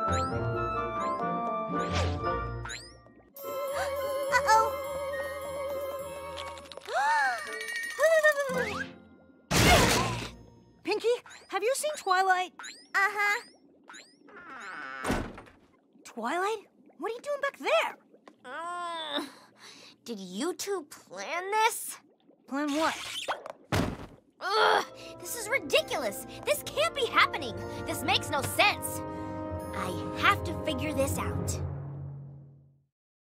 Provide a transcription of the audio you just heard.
Uh-oh. Pinkie, have you seen Twilight? Uh-huh. Twilight? What are you doing back there? Did you two plan this? Plan what? Ugh, this is ridiculous. This can't be happening. This makes no sense. I have to figure this out.